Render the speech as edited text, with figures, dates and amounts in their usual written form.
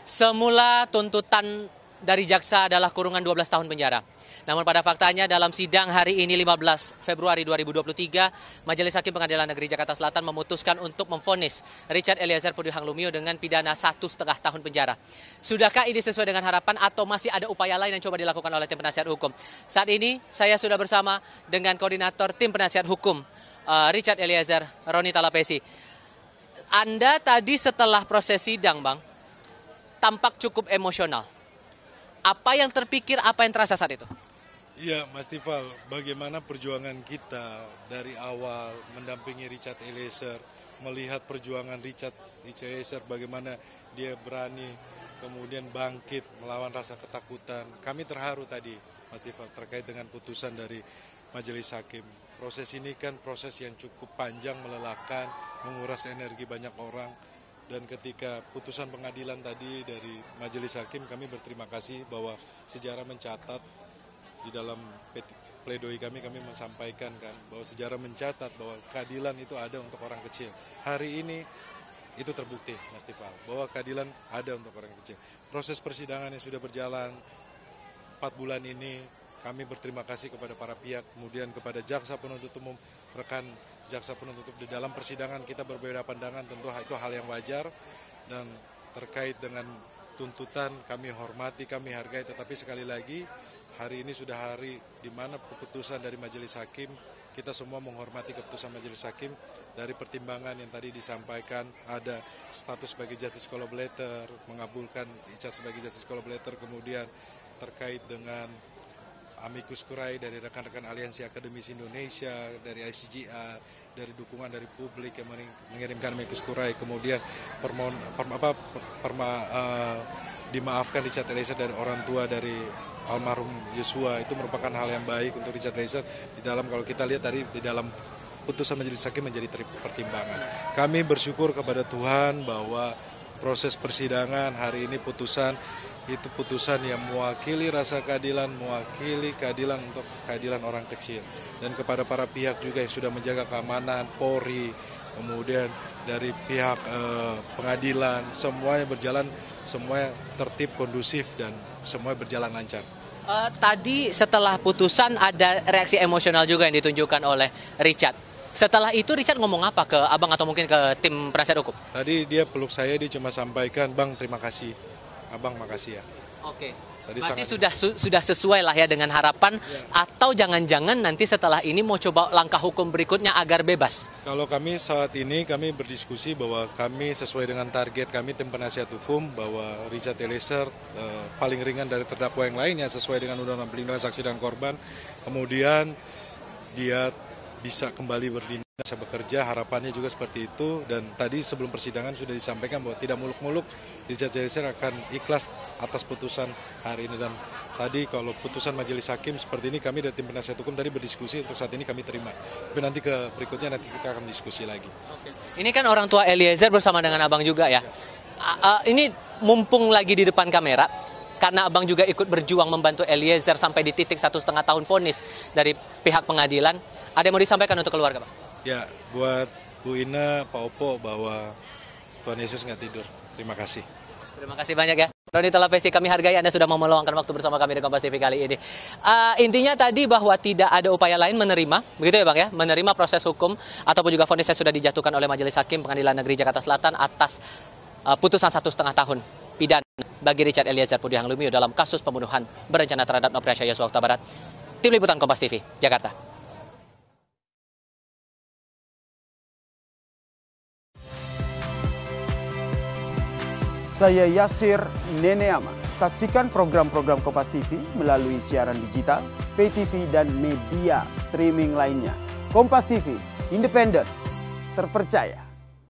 Semula tuntutan dari jaksa adalah kurungan 12 tahun penjara. Namun pada faktanya dalam sidang hari ini 15 Februari 2023, Majelis Hakim Pengadilan Negeri Jakarta Selatan memutuskan untuk memvonis Richard Eliezer Pudiang Lumiu dengan pidana 1,5 tahun penjara. Sudahkah ini sesuai dengan harapan atau masih ada upaya lain yang coba dilakukan oleh tim penasihat hukum? Saat ini saya sudah bersama dengan koordinator tim penasihat hukum Richard Eliezer, Roni Talapesi. Anda tadi setelah proses sidang, Bang, tampak cukup emosional. Apa yang terpikir, apa yang terasa saat itu? Iya, Mas Tifal, bagaimana perjuangan kita dari awal mendampingi Richard Eliezer, melihat perjuangan Richard Eliezer, bagaimana dia berani kemudian bangkit melawan rasa ketakutan. Kami terharu tadi, Mas Tifal, terkait dengan putusan dari Majelis Hakim. Proses ini kan proses yang cukup panjang, melelahkan, menguras energi banyak orang. Dan ketika putusan pengadilan tadi dari Majelis Hakim, kami berterima kasih bahwa sejarah mencatat di dalam pledoi kami menyampaikan kan bahwa sejarah mencatat bahwa keadilan itu ada untuk orang kecil. Hari ini itu terbukti, Mas Tifal, bahwa keadilan ada untuk orang kecil. Proses persidangan yang sudah berjalan 4 bulan ini, kami berterima kasih kepada para pihak, kemudian kepada jaksa penuntut umum, rekan jaksa penuntut umum. Di dalam persidangan kita berbeda pandangan, tentu itu hal yang wajar, dan terkait dengan tuntutan kami hormati, kami hargai, tetapi sekali lagi hari ini sudah hari di mana keputusan dari Majelis Hakim, kita semua menghormati keputusan Majelis Hakim dari pertimbangan yang tadi disampaikan, ada status sebagai justice collaborator, mengabulkan Richard sebagai justice collaborator, kemudian terkait dengan amicus curiae dari rekan-rekan Aliansi Akademisi Indonesia, dari ICGR, dari dukungan dari publik yang mengirimkan amicus curiae, kemudian dimaafkan Richard Eliezer dari orang tua dari almarhum Yosua, itu merupakan hal yang baik untuk Richard Eliezer. Di dalam, kalau kita lihat tadi di dalam putusan Majelis Hakim menjadi pertimbangan. Kami bersyukur kepada Tuhan bahwa proses persidangan hari ini putusan itu putusan yang mewakili rasa keadilan, mewakili keadilan untuk keadilan orang kecil. Dan kepada para pihak juga yang sudah menjaga keamanan, Polri, kemudian dari pihak pengadilan, semuanya berjalan, semuanya tertib, kondusif, dan semua berjalan lancar. Tadi setelah putusan ada reaksi emosional juga yang ditunjukkan oleh Richard. Setelah itu Richard ngomong apa ke abang atau mungkin ke tim penasihat hukum? Tadi dia peluk saya, dia cuma sampaikan, "Bang, terima kasih. Abang, makasih ya." Oke. Tadi berarti sudah sesuai lah ya dengan harapan, ya. Atau jangan-jangan nanti setelah ini mau coba langkah hukum berikutnya agar bebas? Kalau kami saat ini kami berdiskusi bahwa kami sesuai dengan target kami tim penasihat hukum bahwa Richard Eliezer paling ringan dari terdakwa yang lainnya sesuai dengan Undang-Undang Perlindungan Saksi dan Korban. Kemudian dia bisa kembali berdiri, bisa bekerja, harapannya juga seperti itu. Dan tadi sebelum persidangan sudah disampaikan bahwa tidak muluk-muluk Richard Eliezer akan ikhlas atas putusan hari ini. Dan tadi kalau putusan Majelis Hakim seperti ini, kami dari tim penasihat hukum tadi berdiskusi, untuk saat ini kami terima. Tapi nanti berikutnya nanti kita akan diskusi lagi. Oke. Ini kan orang tua Eliezer bersama dengan abang juga ya. Ini mumpung lagi di depan kamera, karena abang juga ikut berjuang membantu Eliezer sampai di titik 1,5 tahun vonis dari pihak pengadilan. Ada yang mau disampaikan untuk keluarga, Pak? Ya, buat Bu Ina, Pak Opo, bahwa Tuhan Yesus nggak tidur. Terima kasih. Terima kasih banyak ya. Roni Talapesi, kami hargai Anda sudah mau meluangkan waktu bersama kami di Kompas TV kali ini. Intinya tadi bahwa tidak ada upaya lain menerima, begitu ya Bang ya, menerima proses hukum ataupun juga vonis yang sudah dijatuhkan oleh Majelis Hakim Pengadilan Negeri Jakarta Selatan atas putusan 1,5 tahun pidana bagi Richard Eliezer Pudiang Lumiu dalam kasus pembunuhan berencana terhadap Nofriansah Yosua Huta Barat. Tim Liputan Kompas TV, Jakarta. Saya Yasir Neneama. Saksikan program-program Kompas TV melalui siaran digital, pay TV, dan media streaming lainnya. Kompas TV, independen, terpercaya.